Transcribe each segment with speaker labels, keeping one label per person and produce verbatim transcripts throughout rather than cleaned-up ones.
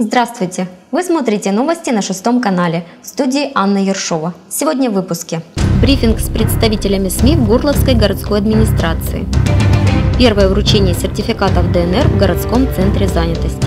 Speaker 1: Здравствуйте! Вы смотрите новости на шестом канале. В студии Анна Ершова. Сегодня в выпуске. Брифинг с представителями СМИ в Горловской городской администрации. Первое вручение сертификатов ДНР в городском центре занятости.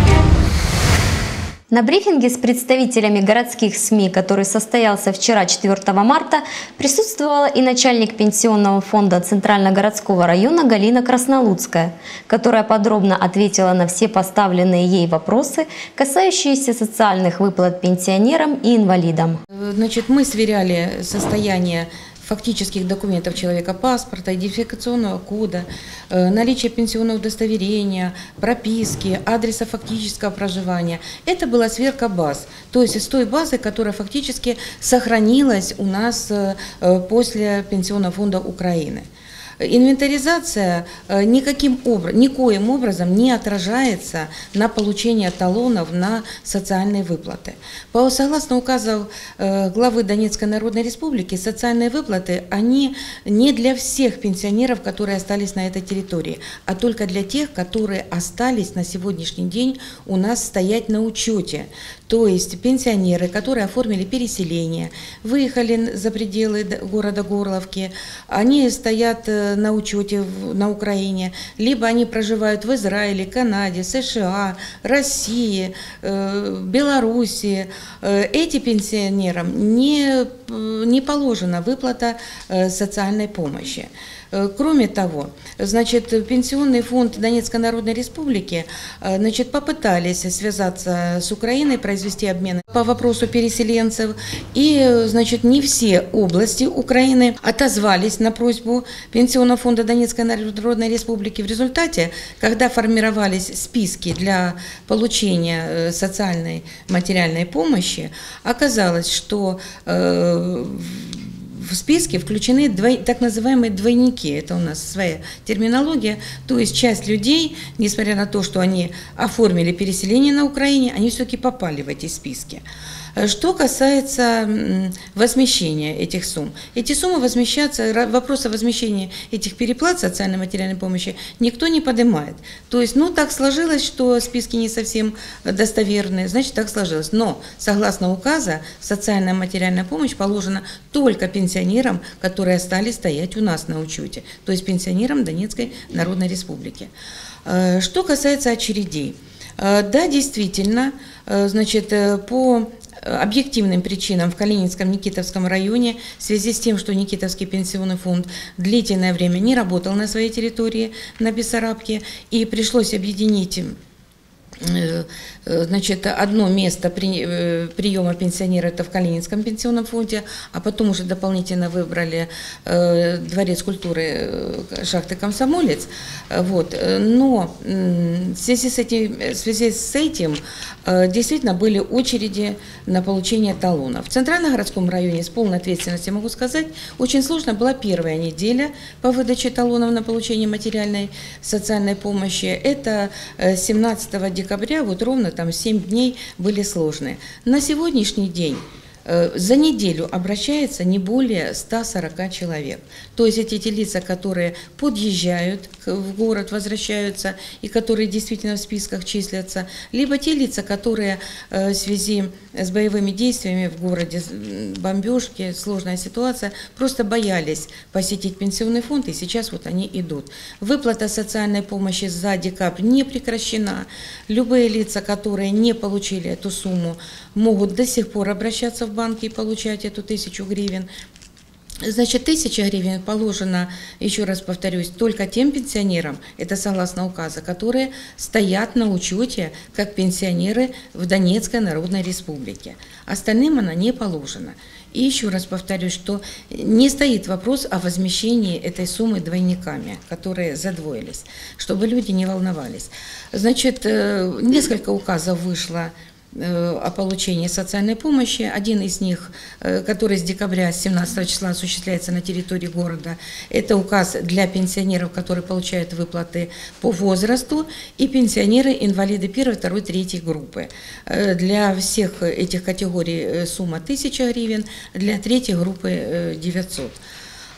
Speaker 1: На брифинге с представителями городских СМИ, который состоялся вчера, четвёртого марта, присутствовала и начальник пенсионного фонда Центральногородского района Галина Краснолудская, которая подробно ответила на все поставленные ей вопросы, касающиеся социальных выплат пенсионерам и инвалидам.
Speaker 2: Значит, мы сверяли состояние фактических документов человека, паспорта, идентификационного кода, наличие пенсионного удостоверения, прописки, адреса фактического проживания. Это была сверка баз, то есть с той базы, которая фактически сохранилась у нас после Пенсионного фонда Украины. Инвентаризация никаким образом, никоим образом не отражается на получение талонов на социальные выплаты. По, согласно указу главы Донецкой Народной Республики, социальные выплаты, они не для всех пенсионеров, которые остались на этой территории, а только для тех, которые остались на сегодняшний день у нас стоять на учете. То есть пенсионеры, которые оформили переселение, выехали за пределы города Горловки, они стоят на учете на Украине, либо они проживают в Израиле, Канаде, США, России, Белоруссии. Эти пенсионерам не, не положена выплата социальной помощи. Кроме того, значит, Пенсионный фонд Донецкой Народной Республики, значит, попытались связаться с Украиной, произвести обмен по вопросу переселенцев, и, значит, не все области Украины отозвались на просьбу Пенсионного фонда Донецкой Народной Республики. В результате, когда формировались списки для получения социальной материальной помощи, оказалось, что э, в списке включены двой, так называемые двойники, это у нас своя терминология, то есть часть людей, несмотря на то, что они оформили переселение на Украине, они все-таки попали в эти списки. Что касается возмещения этих сумм, эти суммы возмещаются, вопрос о возмещении этих переплат социальной материальной помощи никто не поднимает. То есть, ну, так сложилось, что списки не совсем достоверные, значит, так сложилось. Но, согласно указа, социальная материальная помощь положена только пенсионерам, которые остались стоять у нас на учете, то есть пенсионерам Донецкой Народной Республики. Что касается очередей, да, действительно, значит, по объективным причинам в Калининском Никитовском районе, в связи с тем, что Никитовский пенсионный фонд длительное время не работал на своей территории, на Бессарабке, и пришлось объединить, значит, одно место при, приема пенсионера это в Калининском пенсионном фонде, а потом уже дополнительно выбрали э, Дворец культуры шахты Комсомолец. Вот. Но в связи с этим, в связи с этим э, действительно были очереди на получение талонов. В Центральногородском районе с полной ответственностью могу сказать, очень сложно была первая неделя по выдаче талонов на получение материальной социальной помощи. Это семнадцатого декабря, вот ровно там семь дней были сложные. На сегодняшний день за неделю обращается не более ста сорока человек. То есть эти, эти лица, которые подъезжают в город, возвращаются и которые действительно в списках числятся, либо те лица, которые в связи с боевыми действиями в городе, бомбежки, сложная ситуация, просто боялись посетить пенсионный фонд, и сейчас вот они идут. Выплата социальной помощи за декабрь не прекращена. Любые лица, которые не получили эту сумму, могут до сих пор обращаться в банки и получать эту тысячу гривен. Значит, тысяча гривен положена, еще раз повторюсь, только тем пенсионерам, это согласно указа, которые стоят на учете как пенсионеры в Донецкой Народной Республике. Остальным она не положена. И еще раз повторюсь, что не стоит вопрос о возмещении этой суммы двойниками, которые задвоились, чтобы люди не волновались. Значит, несколько указов вышло о получении социальной помощи. Один из них, который с декабря, с семнадцатого числа осуществляется на территории города, это указ для пенсионеров, которые получают выплаты по возрасту, и пенсионеры-инвалиды первой, второй, третьей группы. Для всех этих категорий сумма тысяча гривен, для третьей группы девятьсот.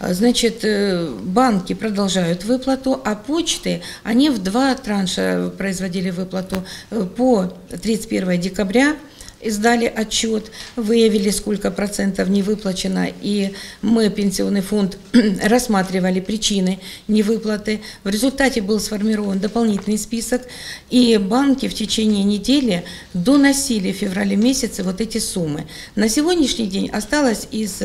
Speaker 2: Значит, банки продолжают выплату, а почты, они в два транша производили выплату по тридцать первого декабря. Издали отчет, выявили, сколько процентов не выплачено, и мы, пенсионный фонд, рассматривали причины невыплаты. В результате был сформирован дополнительный список, и банки в течение недели доносили в феврале месяце вот эти суммы. На сегодняшний день осталось из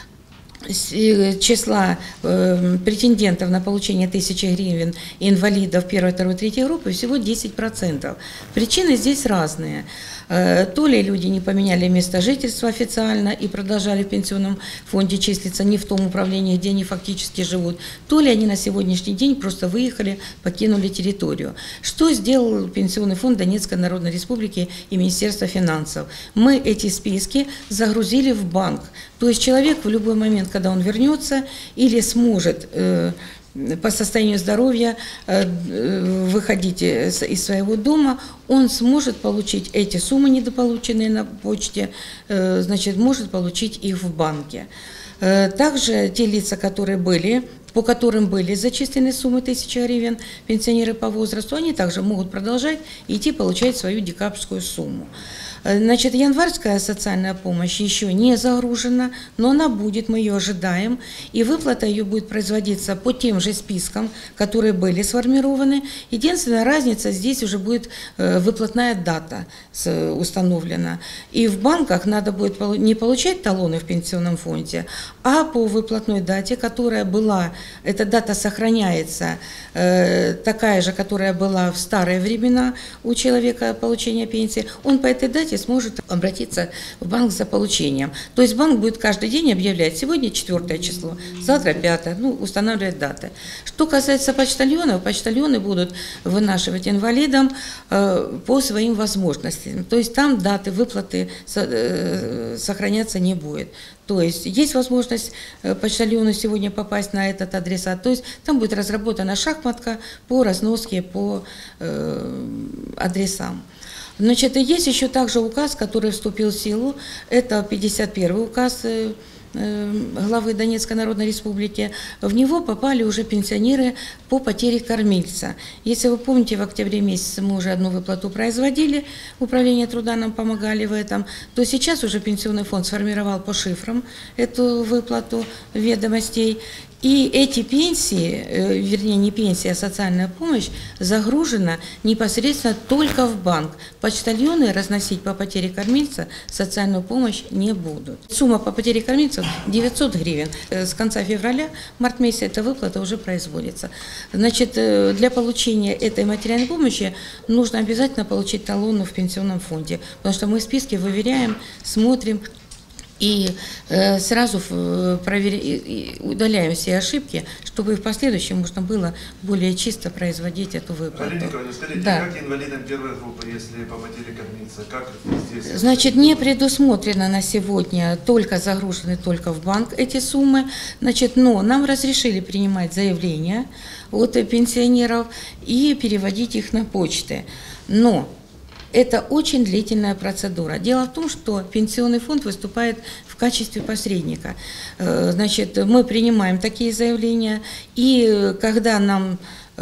Speaker 2: числа э, претендентов на получение тысячи гривен инвалидов первой, второй, третьей группы всего десять процентов. Причины здесь разные. Э, то ли люди не поменяли место жительства официально и продолжали в пенсионном фонде числиться не в том управлении, где они фактически живут, то ли они на сегодняшний день просто выехали, покинули территорию. Что сделал Пенсионный фонд Донецкой Народной Республики и Министерство финансов? Мы эти списки загрузили в банк. То есть человек в любой момент, когда он вернется или сможет э, по состоянию здоровья э, выходить из своего дома, он сможет получить эти суммы, недополученные на почте, э, значит, может получить их в банке. Э, также те лица, которые были, по которым были зачислены суммы тысячи гривен, пенсионеры по возрасту, они также могут продолжать идти получать свою декабрьскую сумму. Значит, январская социальная помощь еще не загружена, но она будет, мы ее ожидаем, и выплата ее будет производиться по тем же спискам, которые были сформированы. Единственная разница, здесь уже будет выплатная дата установлена. И в банках надо будет не получать талоны в пенсионном фонде, а по выплатной дате, которая была, эта дата сохраняется, такая же, которая была в старые времена у человека получения пенсии, он по этой дате сможет обратиться в банк за получением. То есть банк будет каждый день объявлять: сегодня четвёртое число, завтра пятое, ну, устанавливать даты. Что касается почтальонов, почтальоны будут вынашивать инвалидам э, по своим возможностям. То есть там даты выплаты э, сохраняться не будет. То есть есть возможность почтальону сегодня попасть на этот адресат. То есть там будет разработана шахматка по разноске по э, адресам. Значит, и есть еще также указ, который вступил в силу. Это пятьдесят первый указ э, главы Донецкой Народной Республики. В него попали уже пенсионеры по потере кормильца. Если вы помните, в октябре месяце мы уже одну выплату производили, Управление труда нам помогали в этом, то сейчас уже Пенсионный фонд сформировал по шифрам эту выплату ведомостей. И эти пенсии, вернее не пенсия, а социальная помощь загружена непосредственно только в банк. Почтальоны разносить по потере кормильца социальную помощь не будут. Сумма по потере кормильца девятьсот гривен. С конца февраля, март месяца эта выплата уже производится. Значит, для получения этой материальной помощи нужно обязательно получить талоны в пенсионном фонде, потому что мы списки выверяем, смотрим. И э, сразу проверя... удаляем все ошибки, чтобы в последующем можно было более чисто производить эту выплату.
Speaker 3: Галина Николаевна, скажите, да. Как инвалидам первой группы, если по потере кормильца, как здесь?
Speaker 2: Значит, не предусмотрено на сегодня, только загружены только в банк эти суммы. Значит, но нам разрешили принимать заявления от пенсионеров и переводить их на почты. Но это очень длительная процедура. Дело в том, что Пенсионный фонд выступает в качестве посредника. Значит, мы принимаем такие заявления, и когда нам,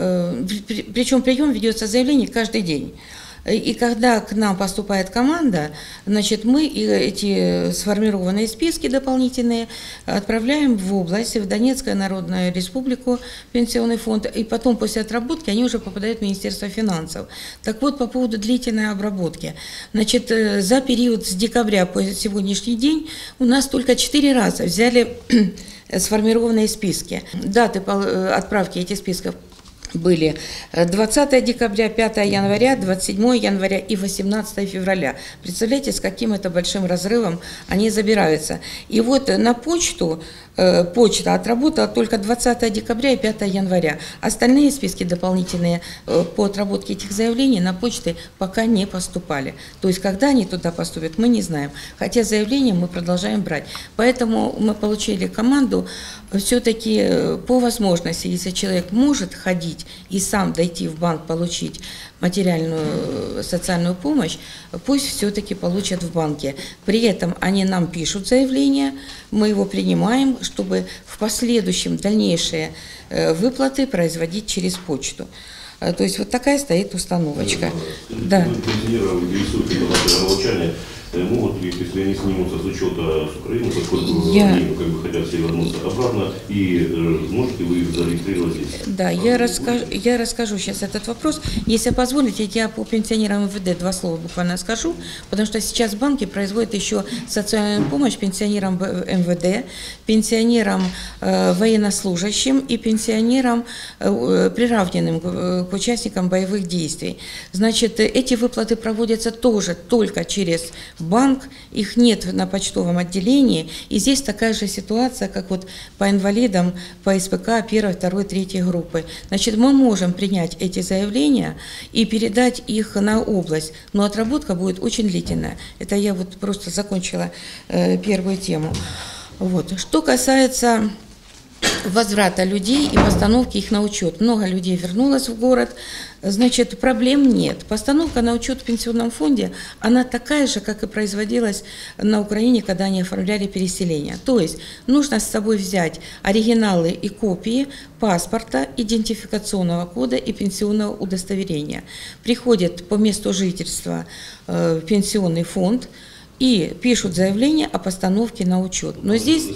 Speaker 2: причем прием ведется заявление каждый день. И когда к нам поступает команда, значит, мы эти сформированные списки дополнительные отправляем в область, в Донецкую Народную Республику, Пенсионный фонд, и потом после отработки они уже попадают в Министерство финансов. Так вот, по поводу длительной обработки. Значит, за период с декабря по сегодняшний день у нас только четыре раза взяли сформированные списки. Даты отправки этих списков были двадцатое декабря, пятое января, двадцать седьмое января и восемнадцатое февраля. Представляете, с каким это большим разрывом они забираются. И вот на почту, э, почта отработала только двадцатое декабря и пятое января. Остальные списки дополнительные э, по отработке этих заявлений на почты пока не поступали. То есть, когда они туда поступят, мы не знаем. Хотя заявления мы продолжаем брать. Поэтому мы получили команду все-таки по возможности, если человек может ходить и сам дойти в банк, получить материальную социальную помощь, пусть все-таки получат в банке. При этом они нам пишут заявление, мы его принимаем, чтобы в последующем дальнейшие выплаты производить через почту. То есть вот такая стоит установочка. Да.
Speaker 4: Могут ли, если они снимутся с учета с Украины, поскольку
Speaker 2: я...
Speaker 4: они как бы хотят все вернуться обратно, и э, можете вы их зарегистрировать здесь?
Speaker 2: Да, я расскажу, я расскажу сейчас этот вопрос. Если позволите, я по пенсионерам эм вэ дэ два слова буквально скажу, потому что сейчас банки производят еще социальную помощь пенсионерам эм вэ дэ, пенсионерам э, военнослужащим и пенсионерам, э, приравненным к, к участникам боевых действий. Значит, эти выплаты проводятся тоже только через банк, их нет на почтовом отделении, и здесь такая же ситуация, как вот по инвалидам, по эс пэ ка первой, второй, третьей группы. Значит, мы можем принять эти заявления и передать их на область, но отработка будет очень длительная. Это я вот просто закончила э, первую тему. Вот. Что касается возврата людей и постановки их на учет. Много людей вернулось в город, значит, проблем нет. Постановка на учет в пенсионном фонде, она такая же, как и производилась на Украине, когда они оформляли переселение. То есть нужно с собой взять оригиналы и копии паспорта, идентификационного кода и пенсионного удостоверения. Приходят по месту жительства в пенсионный фонд и пишут заявление о постановке на учет. Но здесь...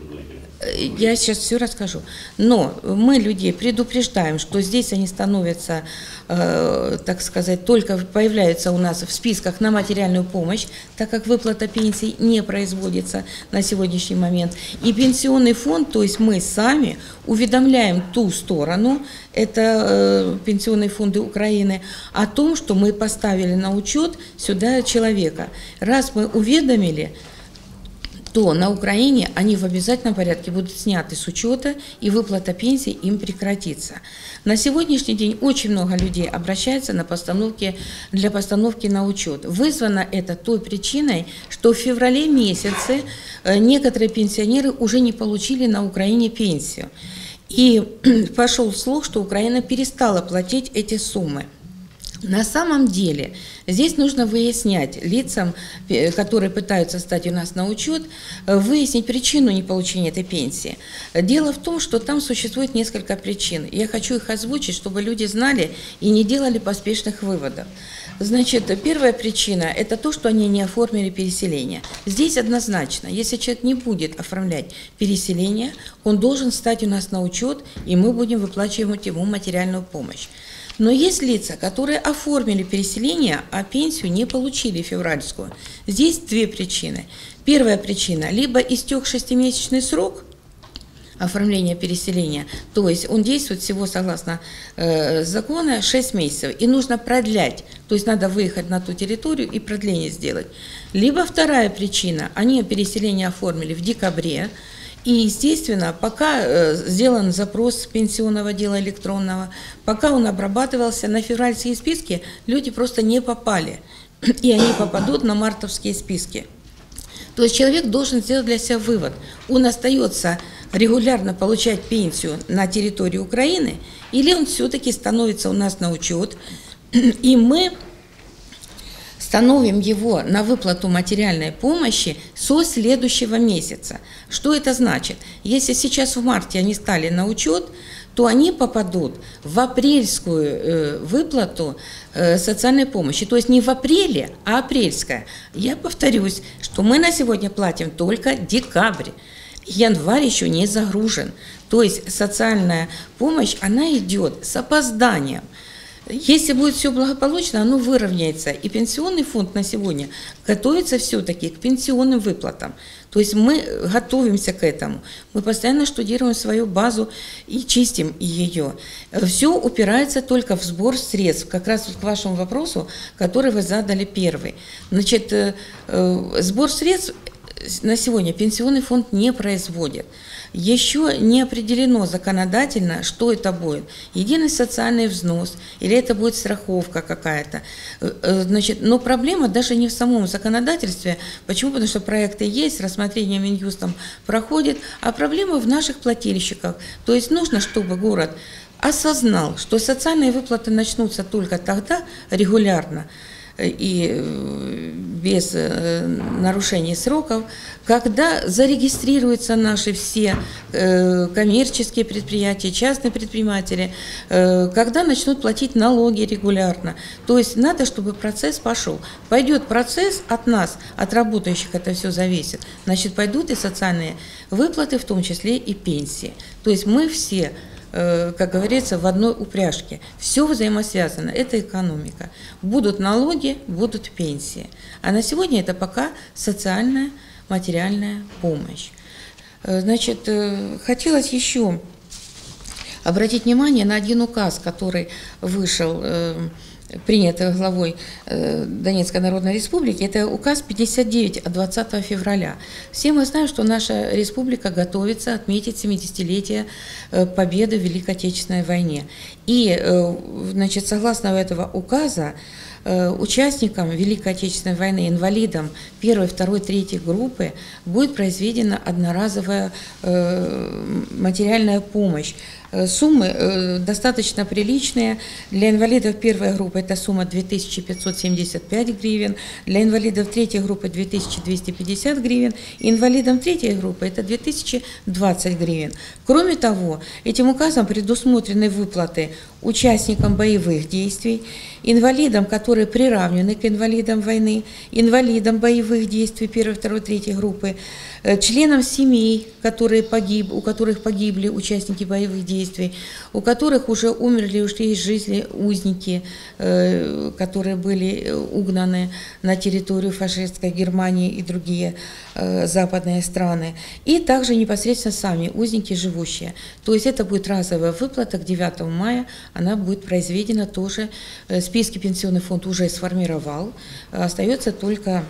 Speaker 2: Я сейчас все расскажу. Но мы людей предупреждаем, что здесь они становятся, э, так сказать, только появляются у нас в списках на материальную помощь, так как выплата пенсий не производится на сегодняшний момент. И пенсионный фонд, то есть мы сами уведомляем ту сторону, это э, пенсионные фонды Украины, о том, что мы поставили на учет сюда человека. Раз мы уведомили, то на Украине они в обязательном порядке будут сняты с учета, и выплата пенсий им прекратится. На сегодняшний день очень много людей обращается на постановки, для постановки на учет. Вызвано это той причиной, что в феврале месяце некоторые пенсионеры уже не получили на Украине пенсию. И пошел слух, что Украина перестала платить эти суммы. На самом деле, здесь нужно выяснять лицам, которые пытаются стать у нас на учет, выяснить причину неполучения этой пенсии. Дело в том, что там существует несколько причин. Я хочу их озвучить, чтобы люди знали и не делали поспешных выводов. Значит, первая причина – это то, что они не оформили переселение. Здесь однозначно, если человек не будет оформлять переселение, он должен стать у нас на учет, и мы будем выплачивать ему материальную помощь. Но есть лица, которые оформили переселение, а пенсию не получили февральскую. Здесь две причины. Первая причина – либо истек шестимесячный срок оформления переселения, то есть он действует всего согласно э, закона шесть месяцев, и нужно продлять, то есть надо выехать на ту территорию и продление сделать. Либо вторая причина – они переселение оформили в декабре, и, естественно, пока э, сделан запрос пенсионного дела электронного, пока он обрабатывался, на февральские списки люди просто не попали, и они попадут на мартовские списки. То есть человек должен сделать для себя вывод. Он остается регулярно получать пенсию на территории Украины, или он все-таки становится у нас на учет, и мы становим его на выплату материальной помощи со следующего месяца. Что это значит? Если сейчас в марте они стали на учет, то они попадут в апрельскую э, выплату э, социальной помощи. То есть не в апреле, а апрельская. Я повторюсь, что мы на сегодня платим только декабрь. Январь еще не загружен. То есть социальная помощь, она идет с опозданием. Если будет все благополучно, оно выровняется. И пенсионный фонд на сегодня готовится все-таки к пенсионным выплатам. То есть мы готовимся к этому. Мы постоянно штудируем свою базу и чистим ее. Все упирается только в сбор средств. Как раз к вашему вопросу, который вы задали первый. Значит, сбор средств на сегодня пенсионный фонд не производит. Еще не определено законодательно, что это будет. Единый социальный взнос или это будет страховка какая-то. Значит, но проблема даже не в самом законодательстве. Почему? Потому что проекты есть, рассмотрение Минюстом проходит, а проблема в наших плательщиках. То есть нужно, чтобы город осознал, что социальные выплаты начнутся только тогда регулярно и без нарушений сроков, когда зарегистрируются наши все коммерческие предприятия, частные предприниматели, когда начнут платить налоги регулярно. То есть надо, чтобы процесс пошел. Пойдет процесс от нас, от работающих это все зависит, значит пойдут и социальные выплаты, в том числе и пенсии. То есть мы все, как говорится, в одной упряжке. Все взаимосвязано, это экономика. Будут налоги, будут пенсии. А на сегодня это пока социальная, материальная помощь. Значит, хотелось еще обратить внимание на один указ, который вышел, принят главой Донецкой Народной Республики, это указ пятьдесят девять от двадцатого февраля. Все мы знаем, что наша республика готовится отметить семидесятилетие победы в Великой Отечественной войне. И, значит, согласно этого указа, участникам Великой Отечественной войны, инвалидам первой, второй, третьей группы будет произведена одноразовая материальная помощь. Суммы достаточно приличные. Для инвалидов первой группы это сумма две тысячи пятьсот семьдесят пять гривен, для инвалидов третьей группы две тысячи двести пятьдесят гривен, инвалидам третьей группы это две тысячи двадцать гривен. Кроме того, этим указом предусмотрены выплаты участникам боевых действий, инвалидам, которые приравнены к инвалидам войны, инвалидам боевых действий первой, второй, третьей группы, членам семей, которые погиб, у которых погибли участники боевых действий, у которых уже умерли, ушли из жизни узники, которые были угнаны на территорию фашистской Германии и другие западные страны, и также непосредственно сами узники живущие. То есть это будет разовая выплата к девятому мая, она будет произведена тоже, списки пенсионный фонд уже сформировал, остается только,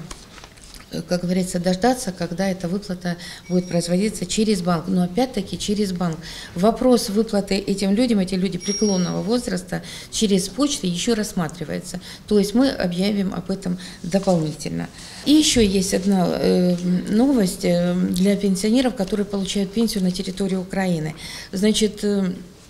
Speaker 2: как говорится, дождаться, когда эта выплата будет производиться через банк. Но опять-таки через банк. Вопрос выплаты этим людям, эти люди преклонного возраста, через почту еще рассматривается. То есть мы объявим об этом дополнительно. И еще есть одна э, новость для пенсионеров, которые получают пенсию на территории Украины. Значит, э,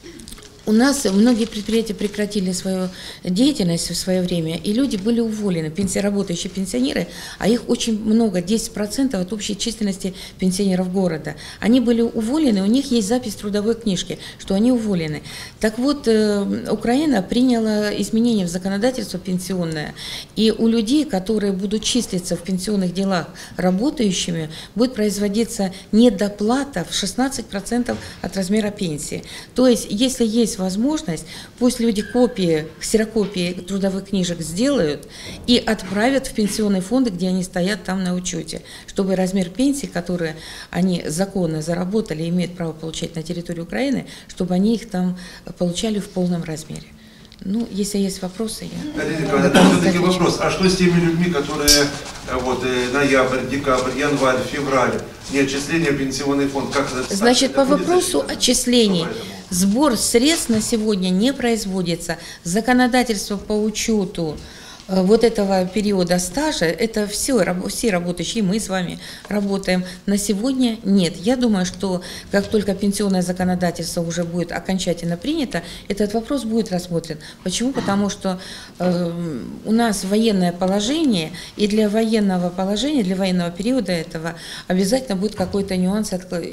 Speaker 2: у нас многие предприятия прекратили свою деятельность в свое время, и люди были уволены, пенсии, работающие пенсионеры, а их очень много, десять процентов от общей численности пенсионеров города. Они были уволены, у них есть запись в трудовой книжке, что они уволены. Так вот, Украина приняла изменения в законодательство пенсионное, и у людей, которые будут числиться в пенсионных делах работающими, будет производиться недоплата в шестнадцать процентов от размера пенсии. То есть, если есть возможность, пусть люди копии, ксерокопии трудовых книжек сделают и отправят в пенсионные фонды, где они стоят там на учете, чтобы размер пенсии, которые они законно заработали и имеют право получать на территории Украины, чтобы они их там получали в полном размере. Ну, если есть вопросы, я...
Speaker 3: Это все-таки вопрос, а что с теми людьми, которые вот ноябрь, декабрь, январь, февраль, не отчисления в пенсионный фонд? Как это,
Speaker 2: Значит,
Speaker 3: это
Speaker 2: по вопросу отчислений, сбор средств на сегодня не производится. Законодательство по учету вот этого периода стажа, это все, все работающие, мы с вами работаем, на сегодня нет. Я думаю, что как только пенсионное законодательство уже будет окончательно принято, этот вопрос будет рассмотрен. Почему? Потому что э, у нас военное положение, и для военного положения, для военного периода этого обязательно будет какой-то нюанс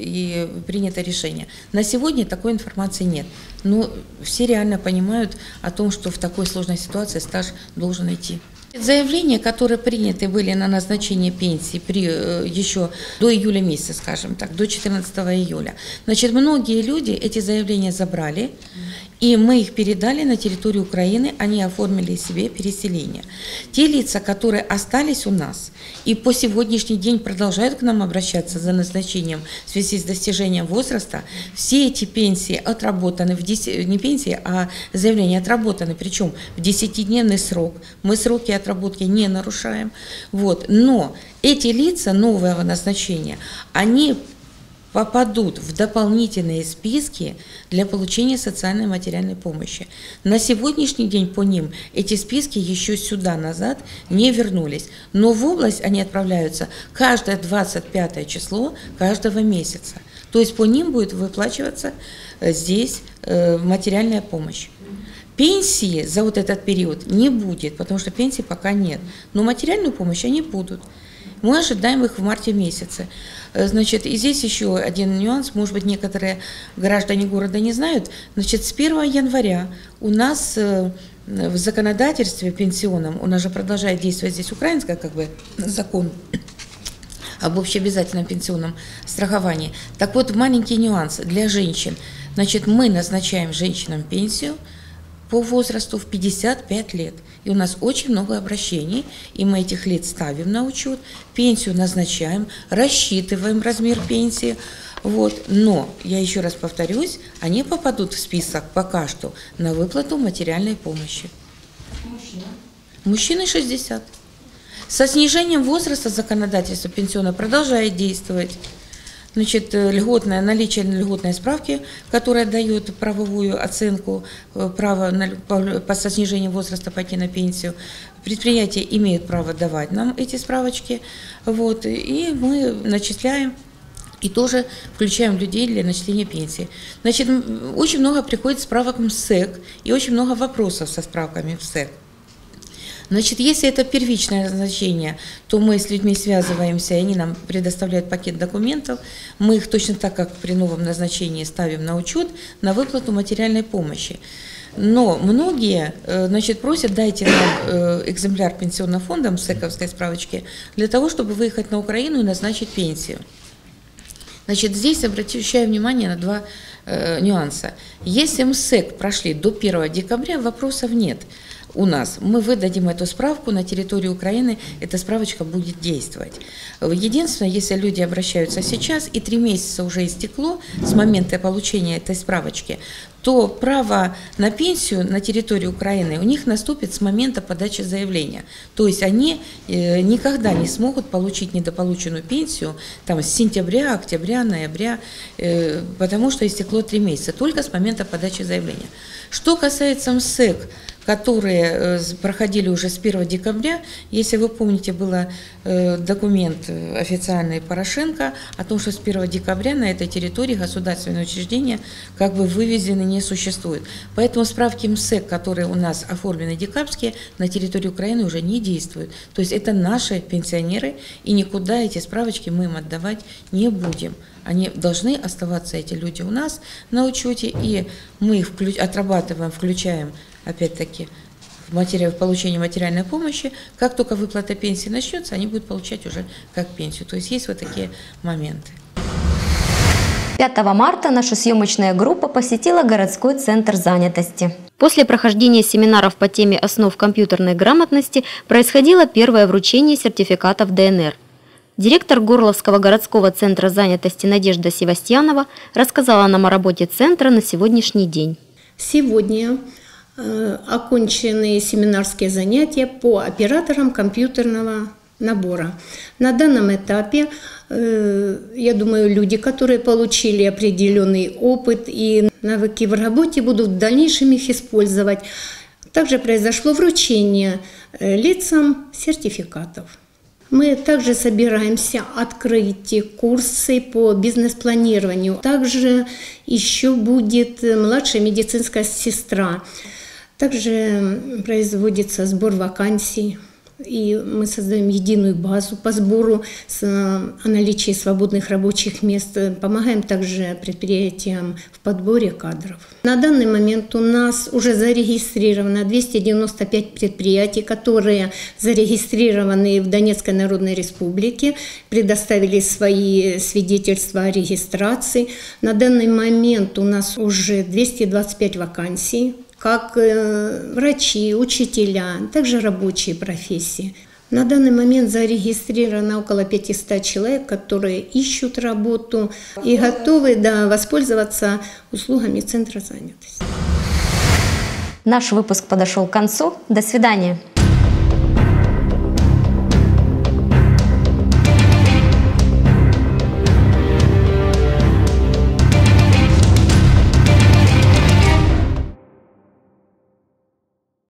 Speaker 2: и принято решение. На сегодня такой информации нет. Но все реально понимают о том, что в такой сложной ситуации стаж должен идти. Заявления, которые приняты были на назначение пенсии при, еще до июля месяца, скажем так, до четырнадцатого июля, значит, многие люди эти заявления забрали, и мы их передали на территорию Украины, они оформили себе переселение. Те лица, которые остались у нас и по сегодняшний день продолжают к нам обращаться за назначением в связи с достижением возраста, все эти пенсии отработаны, в десять, не пенсии, а заявления отработаны, причем в десятидневный срок. Мы сроки отработки не нарушаем. Вот. Но эти лица нового назначения, они попадут в дополнительные списки для получения социальной и материальной помощи. На сегодняшний день по ним эти списки еще сюда назад не вернулись. Но в область они отправляются каждое двадцать пятое число каждого месяца. То есть по ним будет выплачиваться здесь материальная помощь. Пенсии за вот этот период не будет, потому что пенсии пока нет. Но материальную помощь они будут. Мы ожидаем их в марте месяце. Значит, и здесь еще один нюанс, может быть, некоторые граждане города не знают. Значит, с первого января у нас в законодательстве пенсионном, у нас же продолжает действовать здесь украинский как бы закон об общеобязательном пенсионном страховании. Так вот, маленький нюанс для женщин. Значит, мы назначаем женщинам пенсию по возрасту в пятьдесят пять лет. И у нас очень много обращений, и мы этих лиц ставим на учет, пенсию назначаем, рассчитываем размер пенсии. Вот. Но, я еще раз повторюсь, они попадут в список пока что на выплату материальной помощи. Мужчина? Мужчины шестьдесят. Со снижением возраста законодательство пенсионное продолжает действовать. Значит, льготное, наличие льготной справки, которая дает правовую оценку права на, по, по со снижением возраста пойти на пенсию. Предприятия имеют право давать нам эти справочки, вот, и мы начисляем и тоже включаем людей для начисления пенсии. Значит, очень много приходит справок в МСЭК и очень много вопросов со справками в МСЭК. Значит, если это первичное назначение, то мы с людьми связываемся, и они нам предоставляют пакет документов. Мы их точно так, как при новом назначении, ставим на учет на выплату материальной помощи. Но многие, значит, просят, дайте нам экземпляр пенсионного фонда, МСЭКовской справочки, для того, чтобы выехать на Украину и назначить пенсию. Значит, здесь обращаю внимание на два э, нюанса. Если МСЭК прошли до первого декабря, вопросов нет. У нас. Мы выдадим эту справку на территории Украины, эта справочка будет действовать. Единственное, если люди обращаются сейчас, и три месяца уже истекло с момента получения этой справочки, то право на пенсию на территории Украины у них наступит с момента подачи заявления. То есть они э, никогда не смогут получить недополученную пенсию там, с сентября, октября, ноября, э, потому что истекло три месяца, только с момента подачи заявления. Что касается МСЭК, которые проходили уже с первого декабря. Если вы помните, был документ официальный Порошенко о том, что с первого декабря на этой территории государственные учреждения как бы вывезены не существуют. Поэтому справки МСЭК, которые у нас оформлены декабрьские, на территории Украины уже не действуют. То есть это наши пенсионеры, и никуда эти справочки мы им отдавать не будем. Они должны оставаться, эти люди, у нас на учете, и мы их включ... отрабатываем, включаем, опять-таки, в, матери... в получение материальной помощи. Как только выплата пенсии начнется, они будут получать уже как пенсию. То есть есть вот такие моменты.
Speaker 1: пятого марта наша съемочная группа посетила городской центр занятости. После прохождения семинаров по теме основ компьютерной грамотности происходило первое вручение сертификатов Д Н Р. Директор Горловского городского центра занятости Надежда Севастьянова рассказала нам о работе центра на сегодняшний день.
Speaker 5: Сегодня э, окончены семинарские занятия по операторам компьютерного набора. На данном этапе, э, я думаю, люди, которые получили определенный опыт и навыки в работе, будут в дальнейшем их использовать. Также произошло вручение э, лицам сертификатов. Мы также собираемся открыть курсы по бизнес-планированию. Также еще будет младшая медицинская сестра. Также производится сбор вакансий. И мы создаем единую базу по сбору с, о наличии свободных рабочих мест. Помогаем также предприятиям в подборе кадров. На данный момент у нас уже зарегистрировано двести девяносто пять предприятий, которые зарегистрированы в Донецкой Народной Республике, предоставили свои свидетельства о регистрации. На данный момент у нас уже двести двадцать пять вакансий, как врачи, учителя, также рабочие профессии. На данный момент зарегистрировано около пятисот человек, которые ищут работу и готовы, да, воспользоваться услугами Центра занятости.
Speaker 1: Наш выпуск подошел к концу. До свидания.